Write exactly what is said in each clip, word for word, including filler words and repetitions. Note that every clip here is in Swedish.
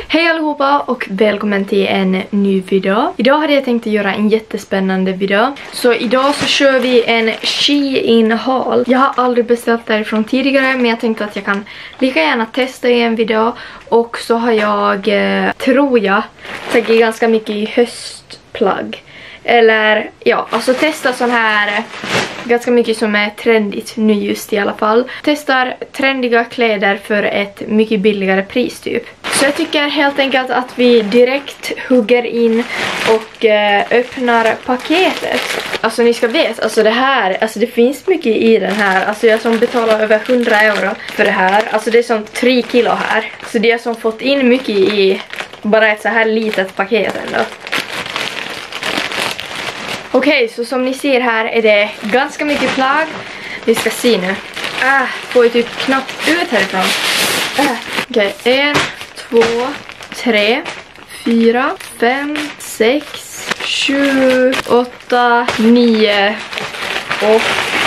Hej allihopa och välkommen till en ny video. Idag hade jag tänkt att göra en jättespännande video. Så idag så kör vi en Shein haul. Jag har aldrig beställt därifrån tidigare, men jag tänkte att jag kan lika gärna testa i en video. Och så har jag, eh, tror jag, tagit ganska mycket i höstplagg. Eller ja, alltså testa sån här ganska mycket som är trendigt nu just i alla fall. Testar trendiga kläder för ett mycket billigare pris typ. Så jag tycker helt enkelt att vi direkt hugger in och eh, öppnar paketet. Alltså ni ska veta, alltså det här, alltså det finns mycket i den här. Alltså jag som betalar över hundra euro för det här. Alltså det är som tre kilo här. Så det är som fått in mycket i bara ett så här litet paket ändå. Okej, okay, så som ni ser här är det ganska mycket plagg. Vi ska se nu. Äh, får jag typ knappt ut härifrån. Äh. Okej, okay. en, två, tre, fyra, fem, sex, sju, åtta, nio och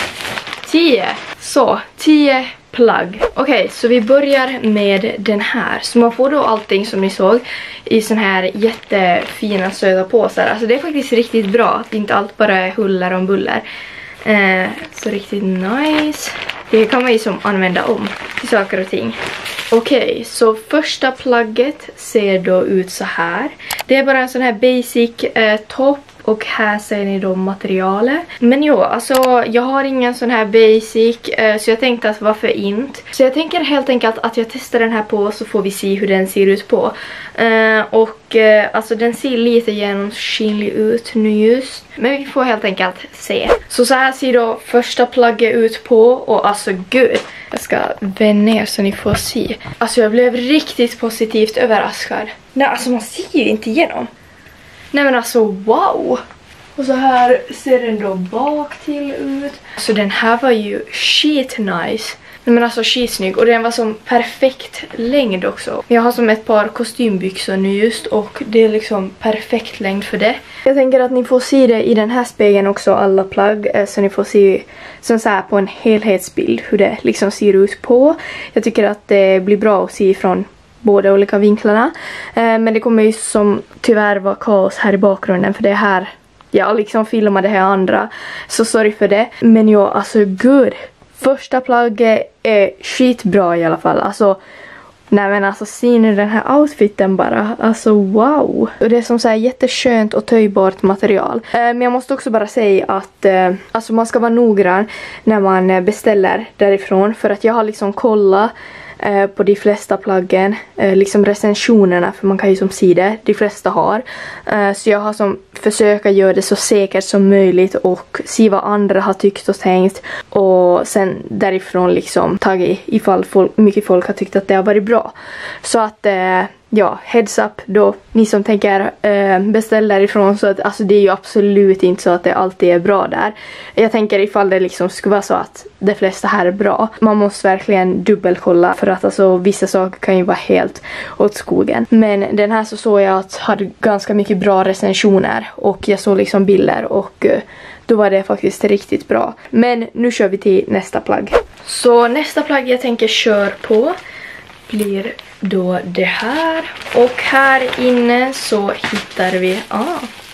tio. Så, tio plagg. Okej, okay, så vi börjar med den här. Så man får då allting som ni såg i sån här jättefina söta påsar. Alltså det är faktiskt riktigt bra att inte allt bara är huller och buller. Eh, så riktigt nice. Det kan man ju som använda om till saker och ting. Okej, okay, så första plagget ser då ut så här. Det är bara en sån här basic eh, topp. Och här ser ni då materialet. Men jo, alltså jag har ingen sån här basic. Eh, så jag tänkte att varför inte. Så jag tänker helt enkelt att jag testar den här på. Så får vi se hur den ser ut på. Eh, och eh, alltså den ser lite genomskinlig ut nu just. Men vi får helt enkelt se. Så så här ser då första plagget ut på. Och alltså gud. Jag ska vända ner så ni får se. Alltså jag blev riktigt positivt överraskad. Nej, alltså man ser ju inte igenom. Nej men alltså wow! Och så här ser den då bak till ut. Så den här var ju shit nice. Nej men alltså skitsnygg. Och den var som perfekt längd också. Jag har som ett par kostymbyxor nu just. Och det är liksom perfekt längd för det. Jag tänker att ni får se det i den här spegeln också, alla plagg. Så ni får se som så här på en helhetsbild hur det liksom ser ut på. Jag tycker att det blir bra att se från båda olika vinklarna. Eh, men det kommer ju som tyvärr vara kaos här i bakgrunden. För det här, jag liksom filmade det här andra. Så sorry för det. Men jo, alltså gud. Första plagget är skitbra i alla fall. Alltså, nej men alltså ser ni den här outfiten bara. Alltså wow. Och det är som så här jätteskönt och töjbart material. Eh, men jag måste också bara säga att eh, alltså man ska vara noggrann när man beställer därifrån. För att jag har liksom kollat på de flesta plaggen, liksom recensionerna, för man kan ju som se det, de flesta har. Så jag har som försökt göra det så säkert som möjligt och se vad andra har tyckt och tänkt. Och sen därifrån liksom tagit ifall folk, mycket folk har tyckt att det har varit bra. Så att ja, heads up då, ni som tänker äh, beställa därifrån, så att alltså det är ju absolut inte så att det alltid är bra där. Jag tänker ifall det liksom skulle vara så att de flesta här är bra. Man måste verkligen dubbelkolla, för att alltså vissa saker kan ju vara helt åt skogen. Men den här så såg jag att hade ganska mycket bra recensioner och jag såg liksom bilder och äh, då var det faktiskt riktigt bra. Men nu kör vi till nästa plagg. Så nästa plagg jag tänker kör på blir då det här. Och här inne så hittar vi ah,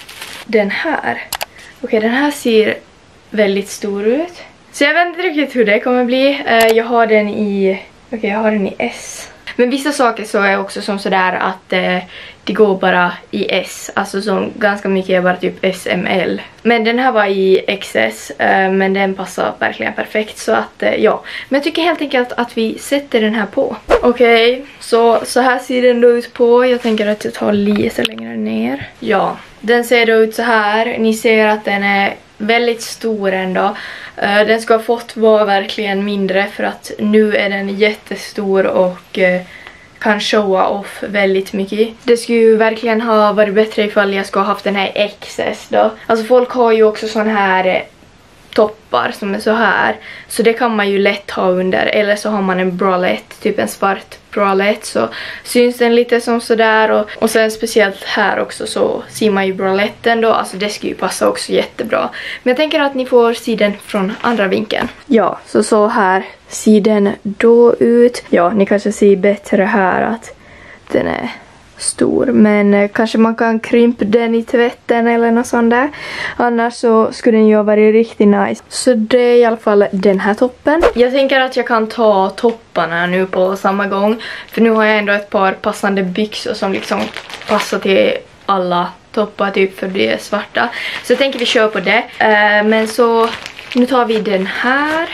den här. Okej, den här ser väldigt stor ut. Så jag vet inte riktigt hur det kommer bli. Uh, jag har den i okej, okay, jag har den i S. Men vissa saker så är också som sådär att uh, det går bara i S. Alltså som ganska mycket är bara typ S M L. Men den här var i X S. Uh, men den passar verkligen perfekt. Så att uh, ja. Men jag tycker helt enkelt att vi sätter den här på. Okej, okay, så, så här ser den då ut på. Jag tänker att jag tar lite längre ner. Ja, den ser då ut så här. Ni ser att den är väldigt stor ändå. Uh, den ska ha fått vara verkligen mindre, för att nu är den jättestor och uh, kan showa off väldigt mycket. Det skulle ju verkligen ha varit bättre ifall jag skulle ha haft den här X S då. Alltså folk har ju också sån här uh, toppar som är så här. Så det kan man ju lätt ha under. Eller så har man en bralette, typ en svart bralette, så syns den lite som sådär. Och, och sen speciellt här också så ser man ju braletten då. Alltså det ska ju passa också jättebra. Men jag tänker att ni får se den från andra vinkeln. Ja, så så här ser den då ut. Ja, ni kanske ser bättre här att den är stor. Men eh, kanske man kan krympa den i tvätten eller något sånt där. Annars så skulle den ju vara riktigt nice. Så det är i alla fall den här toppen. Jag tänker att jag kan ta topparna nu på samma gång. För nu har jag ändå ett par passande byxor som liksom passar till alla toppar typ, för det är svarta. Så jag tänker vi kör på det. Eh, men så nu tar vi den här.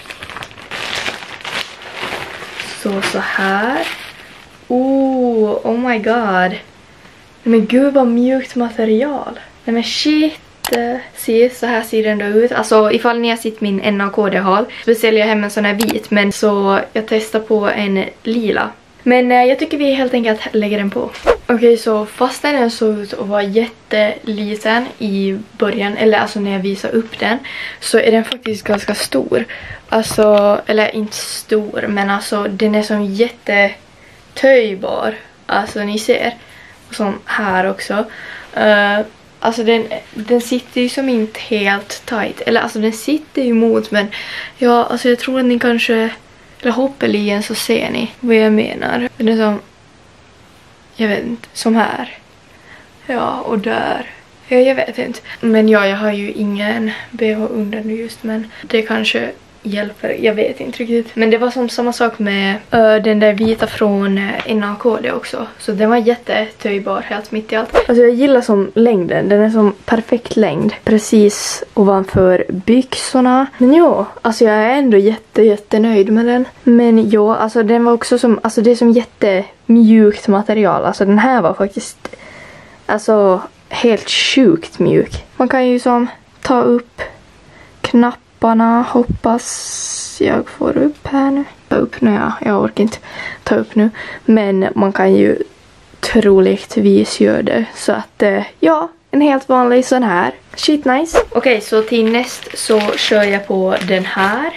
Så så här. Oh, oh my god. Men gud vad mjukt material. Nej men shit. Se, så här ser den då ut. Alltså ifall ni har sett min N A K D-hal så säljer jag hem en sån här vit. Men så jag testar på en lila. Men eh, jag tycker vi helt enkelt lägger den på. Okej, okay, så fast den såg ut att vara jätteliten i början, eller alltså när jag visar upp den, så är den faktiskt ganska stor. Alltså, eller inte stor, men alltså den är som jättetöjbar. Alltså ni ser. Och som här också. Uh, alltså den, den sitter ju som inte helt tight. Eller alltså den sitter ju emot, men ja, alltså jag tror att ni kanske... Eller hoppeligen så ser ni vad jag menar. Den är som... Jag vet inte. Som här. Ja, och där. Ja, jag vet inte. Men ja, jag har ju ingen B H under nu just. Men det kanske hjälper. Jag vet inte riktigt. Men det var som samma sak med uh, den där vita från uh, N A K D också. Så den var jättetöjbar helt mitt i allt. Alltså jag gillar som längden. Den är som perfekt längd. Precis ovanför byxorna. Men ja, alltså jag är ändå jätte jättenöjd med den. Men ja, alltså den var också som, alltså det är som jättemjukt material. Alltså den här var faktiskt, alltså helt sjukt mjuk. Man kan ju som ta upp knapp. Hoppas jag får upp här nu. Ta upp nu, ja. Jag orkar inte ta upp nu. Men man kan ju troligtvis göra det. Så att, ja, en helt vanlig sån här. Shit nice. Okej, okay, så till näst så kör jag på den här.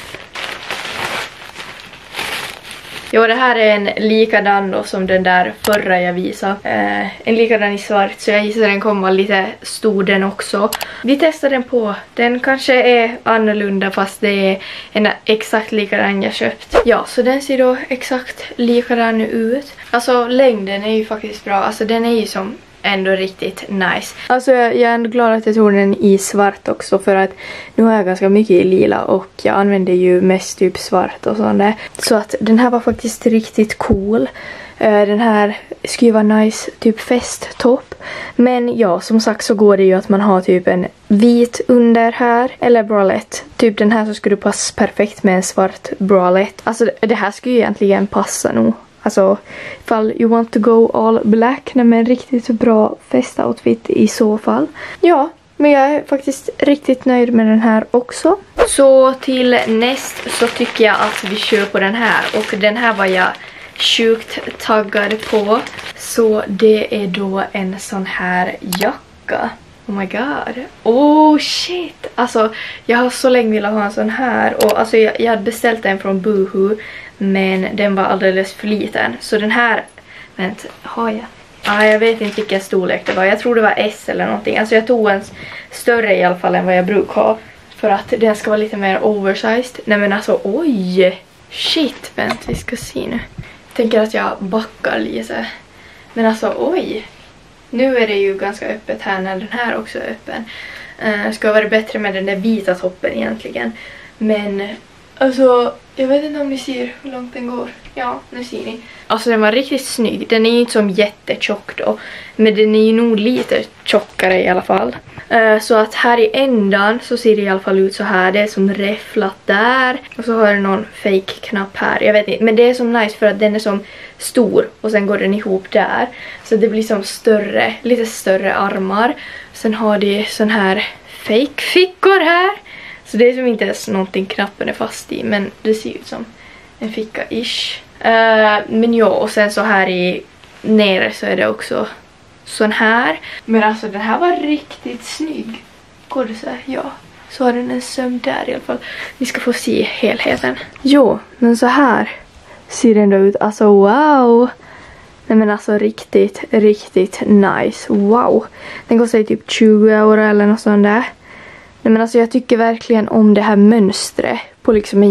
Jo, det här är en likadan då som den där förra jag visade. Eh, en likadan i svart, så jag gissar den kommer vara lite stor den också. Vi testar den på. Den kanske är annorlunda fast det är en exakt likadan jag köpt. Ja, så den ser då exakt likadan ut. Alltså längden är ju faktiskt bra. Alltså den är ju som ändå riktigt nice. Alltså jag, jag är ändå glad att jag tog den i svart också, för att nu har jag ganska mycket i lila och jag använder ju mest typ svart och sånt där. Så att den här var faktiskt riktigt cool. Uh, den här skulle vara nice typ festtopp. Men ja, som sagt så går det ju att man har typ en vit under här eller bralett. Typ den här så skulle passa perfekt med en svart bralett. Alltså det här skulle ju egentligen passa nog. Alltså, ifall you want to go all black, nej men riktigt bra festoutfit i så fall. Ja, men jag är faktiskt riktigt nöjd med den här också. Så till näst så tycker jag att vi kör på den här. Och den här var jag sjukt taggad på. Så det är då en sån här jacka. Oh my god. Oh shit. Alltså, jag har så länge velat ha en sån här. Och alltså, jag, jag hade beställt den från Boohoo. Men den var alldeles för liten. Så den här... Vänta, har jag? Ah, jag vet inte vilken storlek det var. Jag tror det var S eller någonting. Alltså jag tog en större i alla fall än vad jag brukar ha. För att den ska vara lite mer oversized. Nej men alltså, oj! Shit, vänta, vi ska se nu. Jag tänker att jag backar lite. Men alltså, oj! Nu är det ju ganska öppet här när den här också är öppen. Uh, ska vara bättre med den där vita toppen egentligen. Men... Alltså, jag vet inte om ni ser hur långt den går. Ja, nu ser ni. Alltså den var riktigt snygg. Den är ju inte som jättetjock då. Men den är ju nog lite tjockare i alla fall. Uh, så att här i ändan så ser det i alla fall ut så här. Det är som räfflat där. Och så har den någon fake knapp här. Jag vet inte. Men det är som nice för att den är som stor. Och sen går den ihop där. Så det blir som större. Lite större armar. Sen har det sån här fake fickor här. Så det är som inte ens någonting knappen är fast i. Men det ser ut som en ficka-ish. Uh, men ja, och sen så här i nere så är det också sån här. Men alltså den här var riktigt snygg. Går det så här? Ja. Så har den en söm där i alla fall. Ni ska få se helheten. Jo, men så här ser den då ut. Alltså wow. Nej men alltså riktigt, riktigt nice. Wow. Den kostar typ tjugo euro eller något sånt där. Nej men alltså jag tycker verkligen om det här mönstret på liksom en jacka.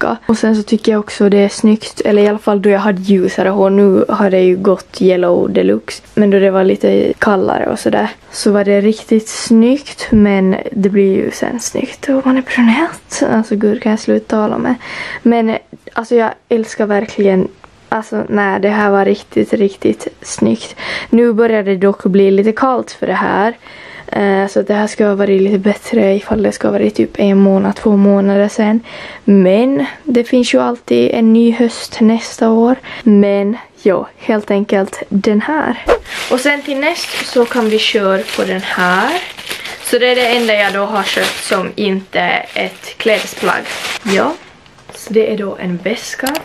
väska. Och sen så tycker jag också det är snyggt, eller i alla fall då jag hade ljusare hår. Nu har det ju gått yellow deluxe, men då det var lite kallare och sådär så var det riktigt snyggt. Men det blir ju sen snyggt och man är brunett. Alltså gud, kan jag sluta tala med. Men alltså jag älskar verkligen. Alltså nej, det här var riktigt, riktigt snyggt. Nu börjar det dock bli lite kallt för det här. Uh, så det här ska ha varit lite bättre ifall det ska vara typ en månad, två månader sen. Men det finns ju alltid en ny höst nästa år. Men ja, helt enkelt den här. Och sen till näst så kan vi köra på den här. Så det är det enda jag då har köpt som inte är ett klädesplagg. Ja, så det är då en väska.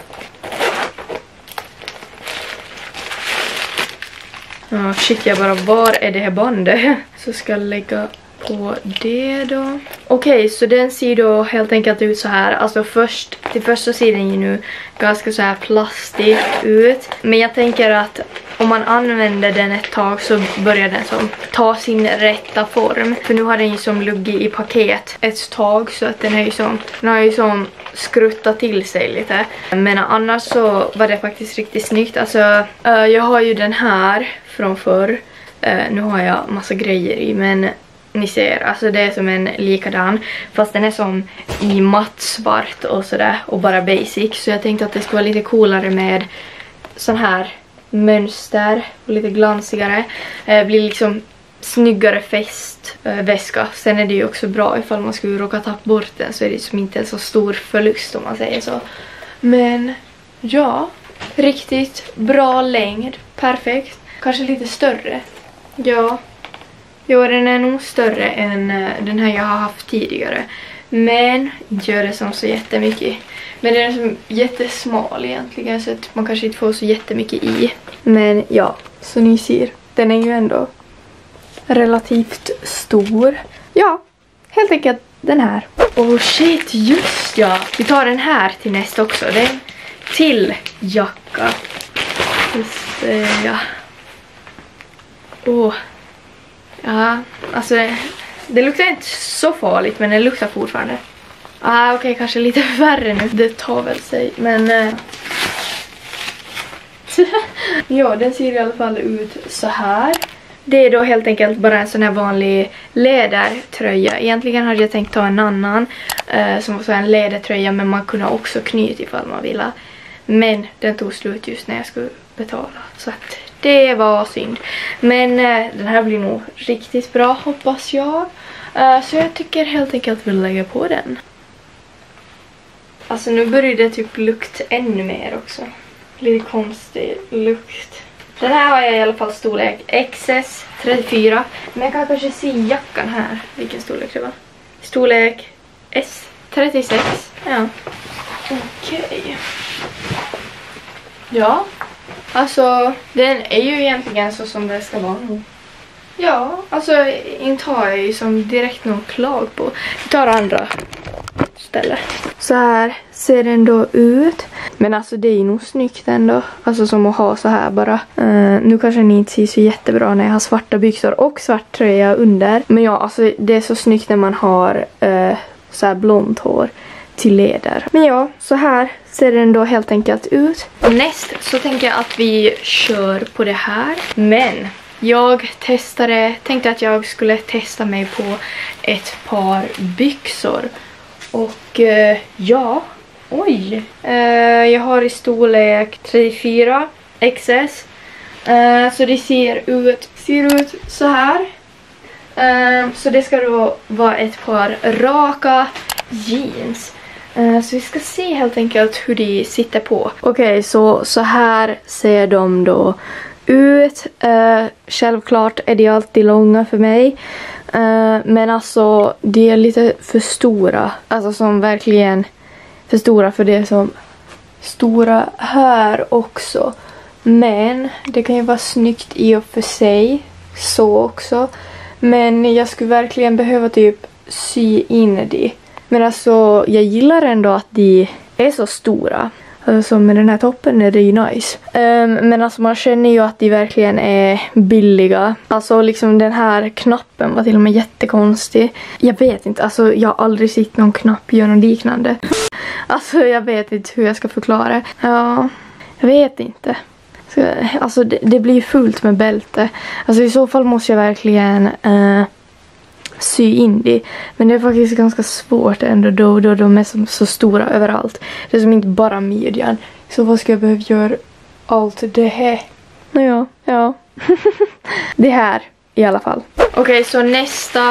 Ja, shit, jag bara, var är det här bandet? Så ska jag lägga på det då. Okej, okay, så den ser då helt enkelt ut så här. Alltså först, till först så ser den ju nu ganska så här plastig ut. Men jag tänker att om man använder den ett tag så börjar den som ta sin rätta form. För nu har den ju som luggit i paket ett tag, så att den är ju som, den har ju som skruttat till sig lite. Men annars så var det faktiskt riktigt snyggt. Alltså, uh, jag har ju den här från förr. Uh, nu har jag massa grejer i, men ni ser, alltså det är som en likadan. Fast den är som i matt svart och sådär, och bara basic. Så jag tänkte att det skulle vara lite coolare med sån här mönster och lite glansigare. Uh, blir liksom snyggare festväska. Uh, Sen är det ju också bra ifall man skulle råka tappa bort den, så är det som inte en så stor förlust om man säger så. Men ja, riktigt bra längd. Perfekt. Kanske lite större. Ja. Jo, den är nog större än uh, den här jag har haft tidigare. Men inte gör det som så jättemycket. Men den är som jättesmal egentligen, så att man kanske inte får så jättemycket i. Men ja, så ni ser. Den är ju ändå relativt stor. Ja, helt enkelt den här. Oh shit, just ja. Vi tar den här till nästa också. Det är en till jacka. Just uh, ja. Åh. Oh. Ja, alltså det, det luktar inte så farligt, men det luktar fortfarande. Ah, okej, okay, kanske lite värre nu. Det tar väl sig, men uh... ja, den ser i alla fall ut så här. Det är då helt enkelt bara en sån här vanlig lädertröja. Egentligen hade jag tänkt ta en annan uh, som var så en lädertröja, men man kunde också knyta ifall man ville. Men den tog slut just när jag skulle betala, så att det var synd. Men uh, den här blir nog riktigt bra, hoppas jag. Uh, så jag tycker helt enkelt vi lägger på den. Alltså nu börjar det typ lukta ännu mer också. Lite konstig lukt. Den här har jag i alla fall storlek X S trettiofyra. Men jag kan kanske se jackan här. Vilken storlek det var. Storlek S trettiosex. Ja. Okej. Okay. Ja. Alltså, den är ju egentligen så som det ska vara nu. Ja, alltså inte har jag ju som direkt någon klag på. Vi tar andra stället. Så här ser den då ut. Men alltså det är ju nog snyggt ändå. Alltså som att ha så här bara. Uh, nu kanske ni inte ser så jättebra när jag har svarta byxor och svart tröja under. Men ja, alltså det är så snyggt när man har uh, så här blont hår till leder. Men ja, så här ser den då helt enkelt ut. Näst så tänker jag att vi kör på det här. Men jag testade, tänkte att jag skulle testa mig på ett par byxor. Och uh, ja, oj. Uh, jag har i storlek trettiofyra X S. Uh, så det ser ut, ser ut så här. Uh, så det ska då vara ett par raka jeans. Uh, så vi ska se helt enkelt hur de sitter på. Okej, okay, så, så här ser de då ut. Uh, självklart är de alltid långa för mig. Uh, men alltså, de är lite för stora. Alltså som verkligen för stora för det som stora här också. Men det kan ju vara snyggt i och för sig. Så också. Men jag skulle verkligen behöva typ sy in det. Men alltså, jag gillar ändå att de är så stora. Alltså med den här toppen är det ju nice. Um, men alltså man känner ju att de verkligen är billiga. Alltså liksom den här knappen var till och med jättekonstig. Jag vet inte, alltså jag har aldrig sett någon knapp göra något liknande. Alltså jag vet inte hur jag ska förklara. Ja, jag vet inte. Så, alltså det, det blir fullt med bälte. Alltså i så fall måste jag verkligen uh, sy in det. Men det är faktiskt ganska svårt ändå då, då de är så, så stora överallt. Det är som inte bara midjan. Så vad ska jag behöva göra allt det här? Nåja, ja. Det här i alla fall. Okej, okay, så nästa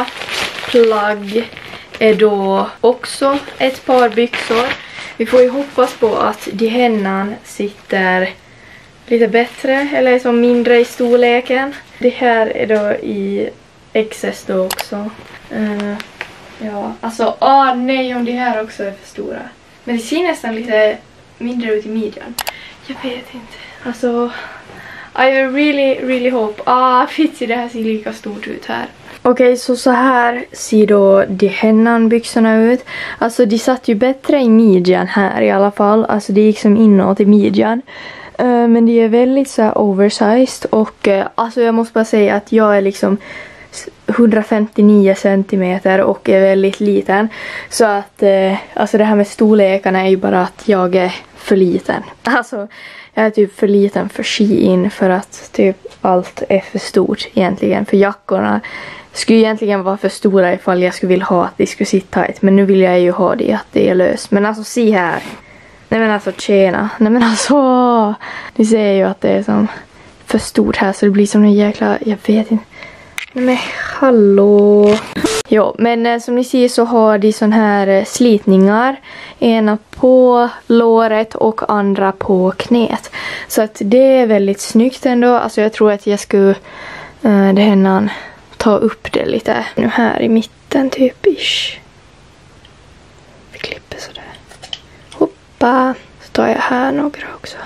plagg är då också ett par byxor. Vi får ju hoppas på att de hennan sitter lite bättre eller som mindre i storleken. Det här är då i X S då också. Uh, ja, alltså, ah nej om det här också är för stora. Men det ser nästan lite mindre ut i midjan. Jag vet inte. Alltså, I really, really hope. Ah, fitsi, det här ser lika stort ut här. Okej, okay, så så här ser då de hennan byxorna ut. Alltså, de satt ju bättre i midjan här i alla fall. Alltså, det gick som inåt i midjan. Uh, men de är väldigt så här oversized. Och uh, alltså, jag måste bara säga att jag är liksom hundrafemtionio centimeter och är väldigt liten. Så att eh, alltså det här med storlekarna är ju bara att jag är för liten. Alltså jag är typ för liten för Shein för att typ allt är för stort egentligen. För jackorna skulle egentligen vara för stora ifall jag skulle vilja ha att de skulle sitta tight. Men nu vill jag ju ha det att det är löst. Men alltså se här. Nej men alltså tjena. Nej men alltså. Ni ser ju att det är som för stort här så det blir som en jäkla, jag vet inte. Men hallå. Jo, men eh, som ni ser så har de sån här eh, slitningar. Ena på låret och andra på knät. Så att det är väldigt snyggt ändå. Alltså jag tror att jag skulle eh, det hennan ta upp det lite. Nu här i mitten typ ish. Vi klipper sådär. Hoppa. Så tar jag här några också.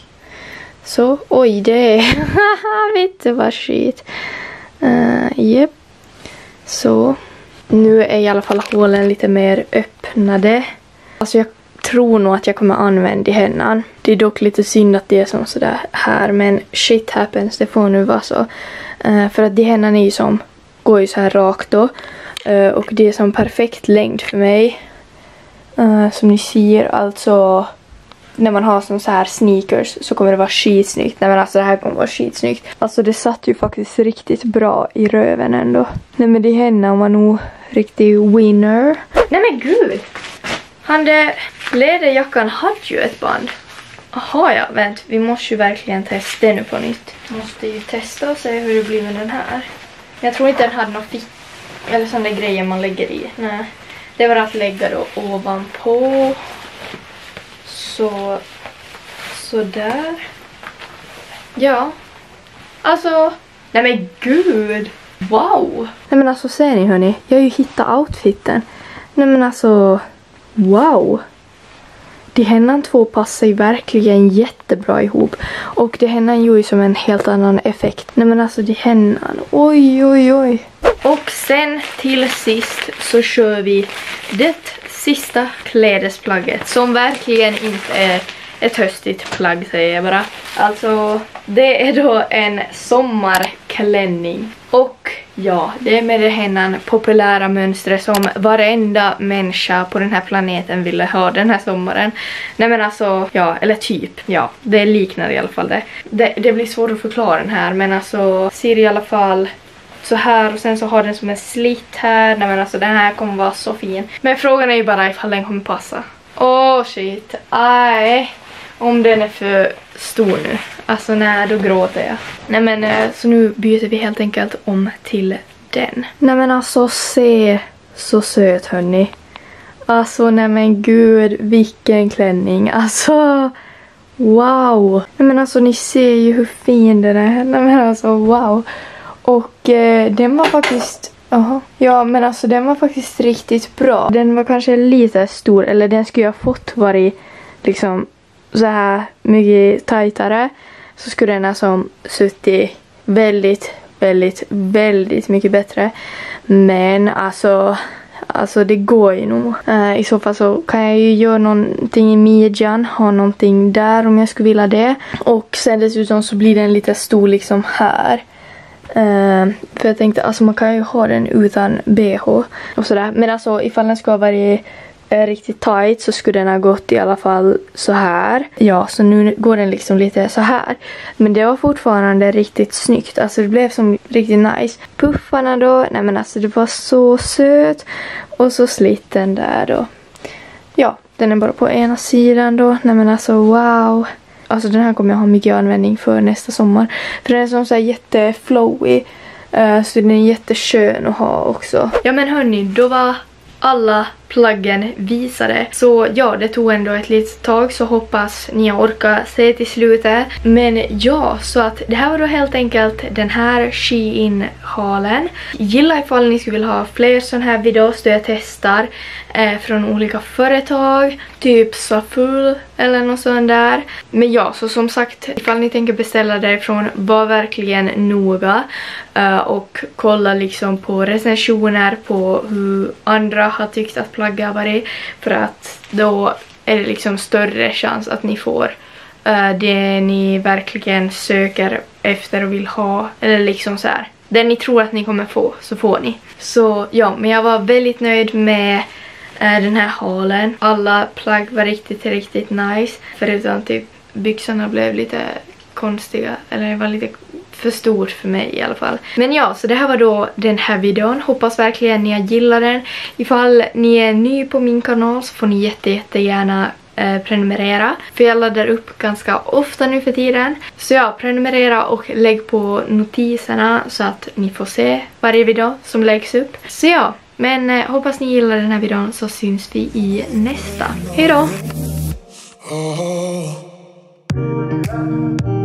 Så, oj det är. Vet du vad skit. Uh, yep. Så nu är i alla fall hålen lite mer öppnade. Alltså jag tror nog att jag kommer använda hennan. Det är dock lite synd att det är som sådär här. Men shit happens, det får nu vara så. Uh, för att det hennan är ju som går ju så här rakt då. Uh, och det är som perfekt längd för mig. Uh, som ni ser alltså. När man har som så här sneakers så kommer det vara skitsnyggt. Nej men alltså det här kommer vara skitsnyggt. Alltså det satt ju faktiskt riktigt bra i röven ändå. Nej men det henne var nog riktigt winner. Nej men gud! Han där läderjackan hade ju ett band. Jaha ja, vänt. Vi måste ju verkligen testa det nu på nytt. Måste ju testa och se hur det blir med den här. Jag tror inte den hade någon fick eller sådana grejer man lägger i. Nej. Det var att lägga då ovanpå. Så, så där. Ja. Alltså, nej men gud. Wow. Nej men alltså ser ni hörni, jag har ju hittat outfiten. Nej men alltså, wow. De hennan två passar ju verkligen jättebra ihop. Och de hennan gör ju som en helt annan effekt. Nej men alltså de hennan, oj oj oj. Och sen till sist så kör vi det sista klädesplagget som verkligen inte är ett höstigt plagg säger jag bara. Alltså det är då en sommarklänning. Och ja, det är med det hennan populära mönstret som varenda människa på den här planeten ville ha den här sommaren. Nej men alltså, ja, eller typ, ja, det liknar i alla fall det. Det, det blir svårt att förklara den här men alltså ser i alla fall så här och sen så har den som en slit här. Nej men alltså den här kommer vara så fin. Men frågan är ju bara ifall den kommer passa. Åh oh, shit, aj. Om den är för stor nu. Alltså nej, då gråter jag. Nej men så nu byter vi helt enkelt om till den. Nej men alltså se så söt hörni. Alltså nej men gud, vilken klänning. Alltså wow. Nej men alltså ni ser ju hur fin den är. Nej men alltså wow. Och eh, den var faktiskt, aha. Ja men alltså den var faktiskt riktigt bra. Den var kanske lite stor, eller den skulle jag fått varit liksom så här mycket tajtare. Så skulle den alltså suttit väldigt, väldigt, väldigt mycket bättre. Men alltså, alltså det går ju nog. Uh, I så fall så kan jag ju göra någonting i midjan, ha någonting där om jag skulle vilja det. Och sen dessutom så blir den lite stor liksom här. Uh, för jag tänkte, alltså man kan ju ha den utan B H och sådär. Men alltså ifall den ska vara uh, riktigt tight så skulle den ha gått i alla fall så här. Ja, så nu går den liksom lite så här. Men det var fortfarande riktigt snyggt. Alltså det blev som riktigt nice. Puffarna då, nej men alltså det var så söt. Och så slitten där då. Ja, den är bara på ena sidan då. Nej men alltså wow. Alltså den här kommer jag ha mycket användning för nästa sommar. För den är som så här jätteflowy. Uh, så den är jätteskön att ha också. Ja men hörni, då var alla pluggen visade. Så ja, det tog ändå ett litet tag, så hoppas ni orkar se till slutet. Men ja, så att det här var då helt enkelt den här Shein-halen. Gilla ifall ni skulle vilja ha fler sån här videos där jag testar eh, från olika företag. Typ Saful eller något sånt där. Men ja, så som sagt, ifall ni tänker beställa därifrån, var verkligen noga. Uh, och kolla liksom på recensioner på hur andra har tyckt att plagga har varit, för att då är det liksom större chans att ni får uh, det ni verkligen söker efter och vill ha, eller liksom så här, det ni tror att ni kommer få, så får ni. Så ja, men jag var väldigt nöjd med uh, den här halen. Alla plagg var riktigt, riktigt nice, förutom typ byxorna blev lite konstiga, eller det var lite för stort för mig i alla fall. Men ja, så det här var då den här videon. Hoppas verkligen ni gillar den. Ifall ni är ny på min kanal så får ni jätte, jättegärna eh, prenumerera. För jag laddar upp ganska ofta nu för tiden. Så ja, prenumerera och lägg på notiserna så att ni får se varje video som läggs upp. Så ja, men eh, hoppas ni gillar den här videon, så syns vi i nästa. Hej då!